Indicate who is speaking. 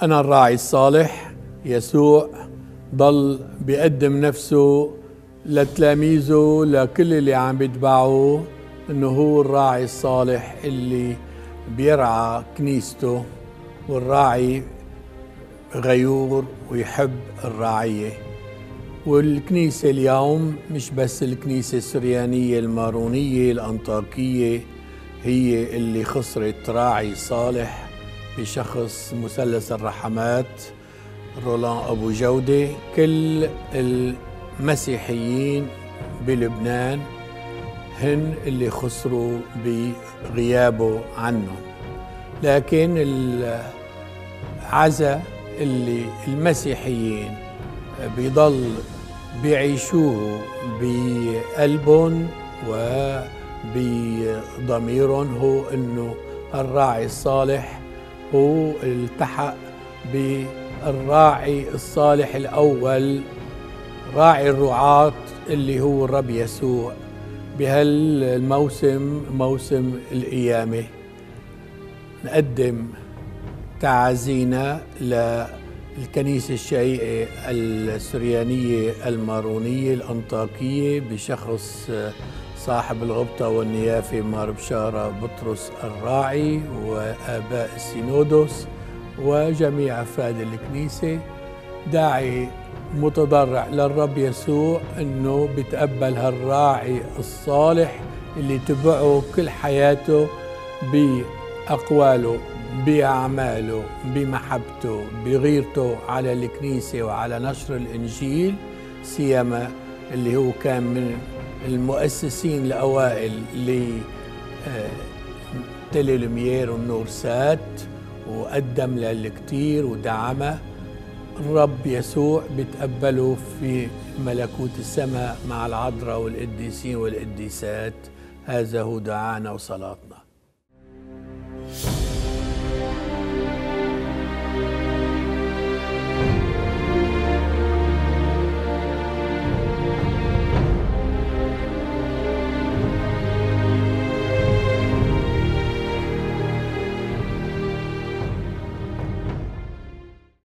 Speaker 1: أنا الراعي الصالح. يسوع ضل بيقدم نفسه لتلاميذه، لكل اللي عم بيتبعوه، إنه هو الراعي الصالح اللي بيرعى كنيسته، والراعي غيور ويحب الرعية. والكنيسة اليوم مش بس الكنيسة السريانية المارونية الأنطاكية هي اللي خسرت راعي صالح بشخص مثلث الرحمات رولان أبو جودة. كل المسيحيين بلبنان هن اللي خسروا بغيابه عنهم، لكن العزاء اللي المسيحيين بيضل بيعيشوه بقلبهم وبضميرهم هو انه الراعي الصالح هو التحق بالراعي الصالح الاول، راعي الرعاة اللي هو الرب يسوع. بهالموسم موسم القيامة نقدم تعازينا للكنيسة الشقيقة السريانية المارونية الأنطاكية بشخص صاحب الغبطة والنيافة مار بشارة بطرس الراعي وآباء السينودوس وجميع أفراد الكنيسة. داعي متضرع للرب يسوع انه بيتقبل هالراعي الصالح اللي تبعه كل حياته بأقواله بأعماله بمحبته بغيرته على الكنيسة وعلى نشر الإنجيل، سيما اللي هو كان من المؤسسين الأوائل لتيلي لوميير والنورسات وقدم للكتير ودعمه. الرب يسوع بيتقبله في ملكوت السماء مع العذراء والقديسين والقديسات. هذا هو دعانا وصلاتنا.